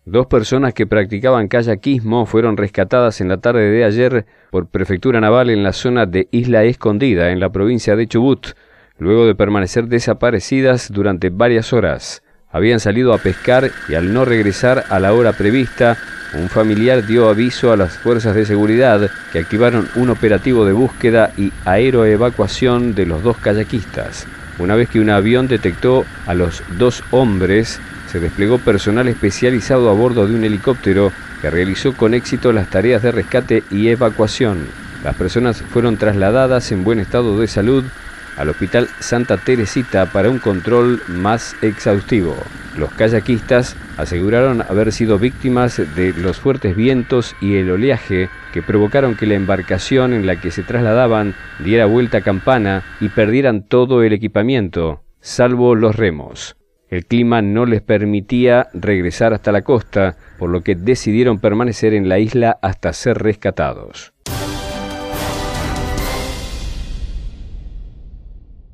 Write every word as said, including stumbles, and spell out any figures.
Dos personas que practicaban kayakismo fueron rescatadas en la tarde de ayer por Prefectura Naval en la zona de Isla Escondida, en la provincia de Chubut, luego de permanecer desaparecidas durante varias horas. Habían salido a pescar y al no regresar a la hora prevista, un familiar dio aviso a las fuerzas de seguridad que activaron un operativo de búsqueda y aeroevacuación de los dos kayakistas. Una vez que un avión detectó a los dos hombres, se desplegó personal especializado a bordo de un helicóptero que realizó con éxito las tareas de rescate y evacuación. Las personas fueron trasladadas en buen estado de salud al Hospital Santa Teresita para un control más exhaustivo. Los kayakistas aseguraron haber sido víctimas de los fuertes vientos y el oleaje que provocaron que la embarcación en la que se trasladaban diera vuelta a campana y perdieran todo el equipamiento, salvo los remos. El clima no les permitía regresar hasta la costa, por lo que decidieron permanecer en la isla hasta ser rescatados.